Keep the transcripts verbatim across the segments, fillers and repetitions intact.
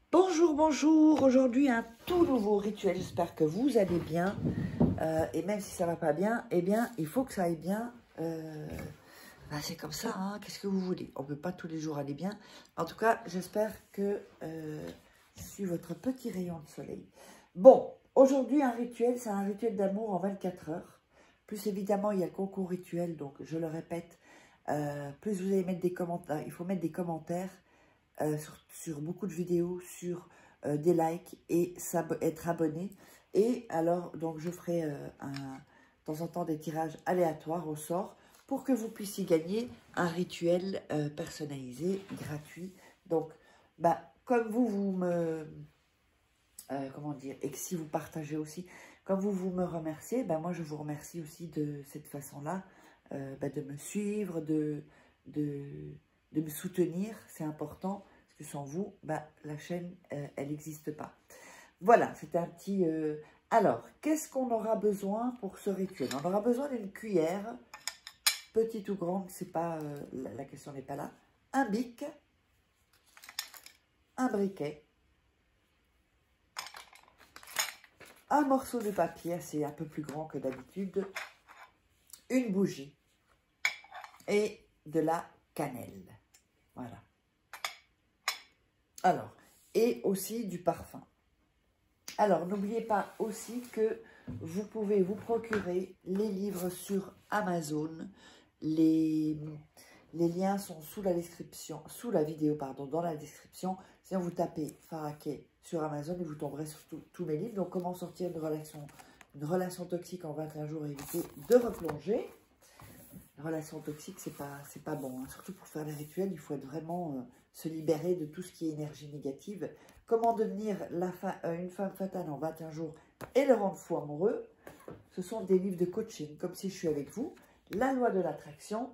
Bonjour, bonjour. Aujourd'hui, un tout nouveau rituel. J'espère que vous allez bien. Euh, et même si ça ne va pas bien, eh bien, il faut que ça aille bien. Euh, bah, c'est comme ça, hein. Qu'est-ce que vous voulez? On ne peut pas tous les jours aller bien. En tout cas, j'espère que euh, je suis votre petit rayon de soleil. Bon, aujourd'hui, un rituel, c'est un rituel d'amour en vingt-quatre heures. Plus évidemment, il y a le concours rituel. Donc, je le répète, euh, plus vous allez mettre des commentaires, il faut mettre des commentaires. Euh, sur, sur beaucoup de vidéos, sur euh, des likes et être abonné. Et alors, donc, je ferai euh, un, de temps en temps des tirages aléatoires au sort pour que vous puissiez gagner un rituel euh, personnalisé, gratuit. Donc, bah, comme vous, vous me... Euh, comment dire, et que si vous partagez aussi, quand vous, vous me remerciez, bah, moi, je vous remercie aussi de cette façon-là, euh, bah, de me suivre, de... de de me soutenir, c'est important, parce que sans vous, bah, la chaîne, euh, elle n'existe pas. Voilà, c'était un petit... Euh... Alors, qu'est-ce qu'on aura besoin pour ce rituel? On aura besoin d'une cuillère, petite ou grande, c'est pas, euh, la, la question n'est pas là. Un bic, un briquet, un morceau de papier, c'est un peu plus grand que d'habitude, une bougie et de la cannelle. Voilà. Alors, et aussi du parfum. Alors, n'oubliez pas aussi que vous pouvez vous procurer les livres sur Amazon. Les, les liens sont sous la description, sous la vidéo, pardon, dans la description. Sinon, vous tapez Faraquet sur Amazon et vous tomberez sur tous mes livres. Donc, comment sortir une relation, une relation toxique en vingt et un jours et éviter de replonger. Une relation toxique, c'est pas, c'est pas bon. Hein. Surtout pour faire les rituels, il faut être vraiment euh, se libérer de tout ce qui est énergie négative. Comment devenir la fa euh, une femme fatale en vingt et un jours et le rendre fou amoureux. Ce sont des livres de coaching, comme si je suis avec vous. La loi de l'attraction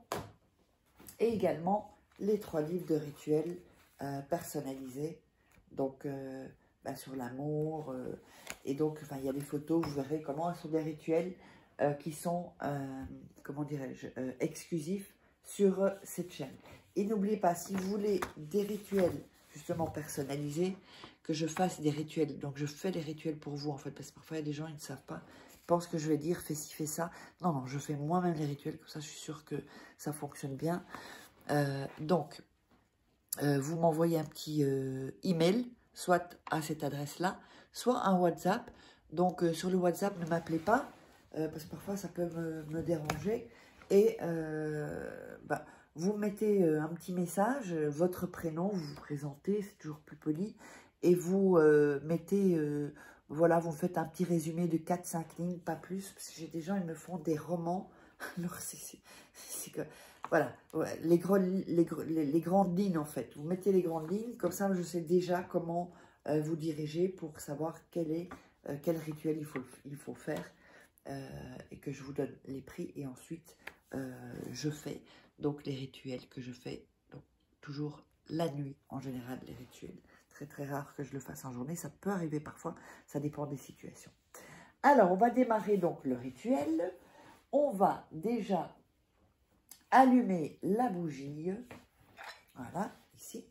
et également les trois livres de rituels euh, personnalisés. Donc, euh, bah, sur l'amour. Euh, et donc, enfin, il y a des photos, vous verrez comment ce sont des rituels euh, qui sont, euh, comment dirais-je, euh, exclusifs sur euh, cette chaîne. Et n'oubliez pas, si vous voulez des rituels justement personnalisés, que je fasse des rituels. Donc, je fais des rituels pour vous, en fait, parce que parfois, il y a des gens, ils ne savent pas. Ils pensent que je vais dire, fais ci, fais ça. Non, non, je fais moi-même les rituels, comme ça, je suis sûre que ça fonctionne bien. Euh, donc, euh, vous m'envoyez un petit euh, email, soit à cette adresse-là, soit un WhatsApp. Donc, euh, sur le WhatsApp, ne m'appelez pas, euh, parce que parfois, ça peut me, me déranger. Et euh, bah, vous mettez euh, un petit message, euh, votre prénom, vous vous présentez, c'est toujours plus poli. Et vous euh, mettez, euh, voilà, vous faites un petit résumé de quatre cinq lignes, pas plus. Parce que j'ai des gens, ils me font des romans. Alors, c'est que... Voilà, ouais, les, gros, les, les, les grandes lignes en fait. Vous mettez les grandes lignes, comme ça je sais déjà comment euh, vous diriger pour savoir quel, est, euh, quel rituel il faut, il faut faire euh, et que je vous donne les prix et ensuite euh, je fais donc les rituels que je fais donc, toujours la nuit en général, les rituels. Très très rare que je le fasse en journée, ça peut arriver parfois, ça dépend des situations. Alors on va démarrer donc le rituel. On va déjà allumer la bougie, voilà, ici.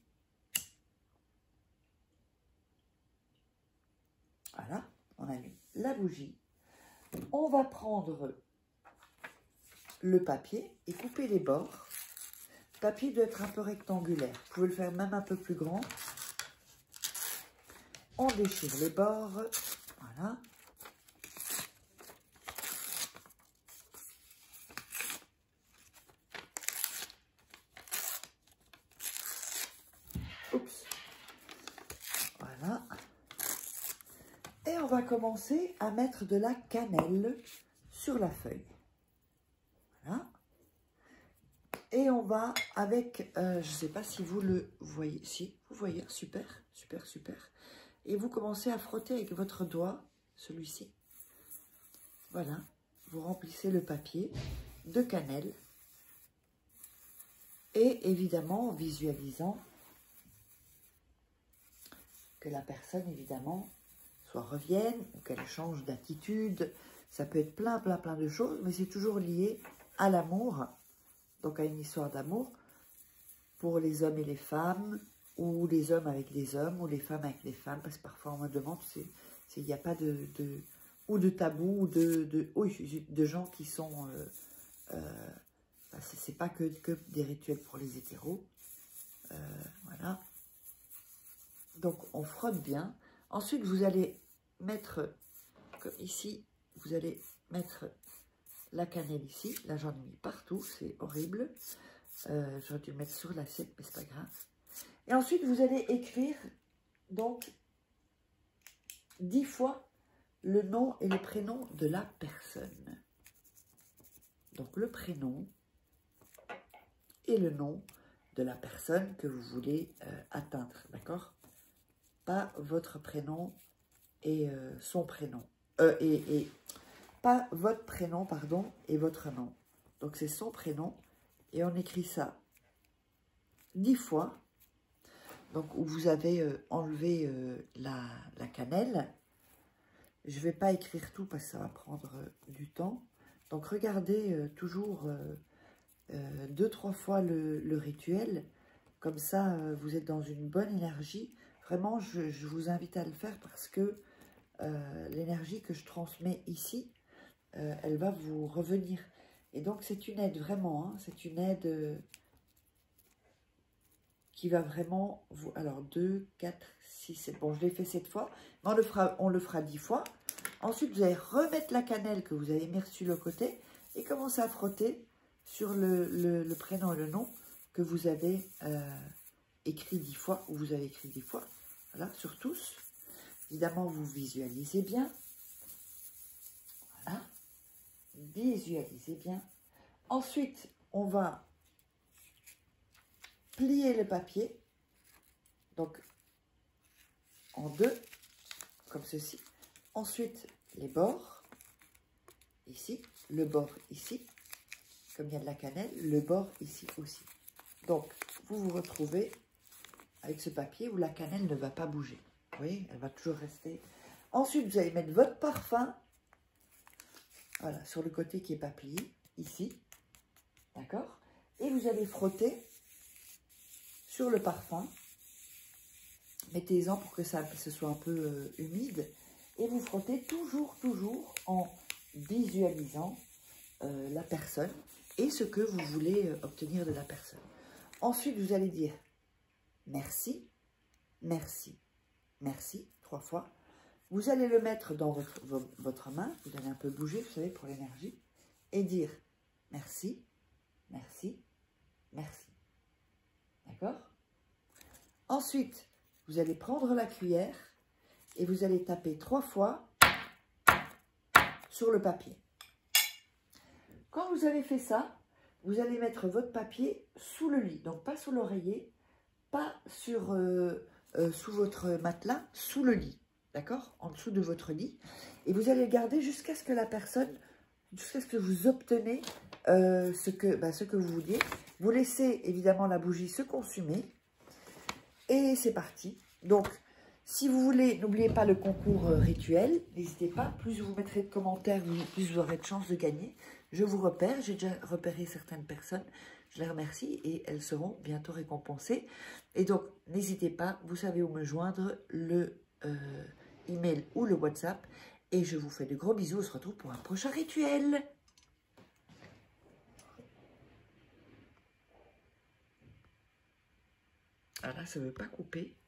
Voilà, on allume la bougie. On va prendre le papier et couper les bords. Le papier doit être un peu rectangulaire. Vous pouvez le faire même un peu plus grand. On déchire les bords, voilà. Oups. Voilà. Et on va commencer à mettre de la cannelle sur la feuille. Voilà. Et on va avec, euh, je ne sais pas si vous le voyez, si, vous voyez, super, super, super. Et vous commencez à frotter avec votre doigt, celui-ci. Voilà, vous remplissez le papier de cannelle. Et évidemment, en visualisant que la personne, évidemment, soit revienne ou qu'elle change d'attitude. Ça peut être plein, plein, plein de choses, mais c'est toujours lié à l'amour, donc à une histoire d'amour pour les hommes et les femmes, ou les hommes avec les hommes, ou les femmes avec les femmes, parce que parfois on me demande, il n'y a pas de, de, ou de tabou, ou de, de, oui, de gens qui sont, euh, euh, bah, c'est pas que, que des rituels pour les hétéros, euh, voilà. Donc on frotte bien, ensuite vous allez mettre, comme ici, vous allez mettre la cannelle ici, là j'en ai mis partout, c'est horrible, euh, j'aurais dû le mettre sur l'assiette, mais c'est pas grave. Et ensuite, vous allez écrire, donc, dix fois le nom et le prénom de la personne. Donc, le prénom et le nom de la personne que vous voulez euh, atteindre, d'accord? Pas votre prénom et euh, son prénom. Euh, et, et pas votre prénom, pardon, et votre nom. Donc, c'est son prénom et on écrit ça dix fois. Donc, où vous avez euh, enlevé euh, la, la cannelle. Je ne vais pas écrire tout parce que ça va prendre euh, du temps. Donc, regardez euh, toujours euh, euh, deux, trois fois le, le rituel. Comme ça, euh, vous êtes dans une bonne énergie. Vraiment, je, je vous invite à le faire parce que euh, l'énergie que je transmets ici, euh, elle va vous revenir. Et donc, c'est une aide vraiment. Hein, c'est une aide... Euh, qui va vraiment vous... Alors, deux, quatre, six, sept. Bon, je l'ai fait sept fois. Mais on le fera, on le fera dix fois. Ensuite, vous allez remettre la cannelle que vous avez mis sur le côté et commencer à frotter sur le, le, le prénom et le nom que vous avez euh, écrit dix fois, ou vous avez écrit dix fois. Voilà, sur tous. Évidemment, vous visualisez bien. Voilà. Visualisez bien. Ensuite, on va plier le papier, donc en deux, comme ceci. Ensuite, les bords, ici, le bord ici, comme il y a de la cannelle, le bord ici aussi. Donc, vous vous retrouvez avec ce papier où la cannelle ne va pas bouger. Vous voyez, elle va toujours rester. Ensuite, vous allez mettre votre parfum, voilà, sur le côté qui n'est pas plié, ici, d'accord? Et vous allez frotter sur le parfum, mettez-en pour que ça ce soit un peu euh, humide, et vous frottez toujours, toujours en visualisant euh, la personne et ce que vous voulez euh, obtenir de la personne. Ensuite, vous allez dire merci, merci, merci, trois fois. Vous allez le mettre dans votre, votre main, vous allez un peu bouger, vous savez, pour l'énergie, et dire merci, merci, merci. D'accord? Ensuite, vous allez prendre la cuillère et vous allez taper trois fois sur le papier. Quand vous avez fait ça, vous allez mettre votre papier sous le lit. Donc, pas sous l'oreiller, pas sur, euh, euh, sous votre matelas, sous le lit. D'accord? En dessous de votre lit. Et vous allez le garder jusqu'à ce que la personne, jusqu'à ce que vous obtenez euh, ce, que, bah, ce que vous vouliez. Vous laissez évidemment la bougie se consumer. Et c'est parti. Donc, si vous voulez, n'oubliez pas le concours rituel. N'hésitez pas. Plus vous mettrez de commentaires, plus vous aurez de chances de gagner. Je vous repère. J'ai déjà repéré certaines personnes. Je les remercie et elles seront bientôt récompensées. Et donc, n'hésitez pas. Vous savez où me joindre, le euh, email ou le WhatsApp. Et je vous fais de gros bisous. On se retrouve pour un prochain rituel. Ah là, ça ne veut pas couper.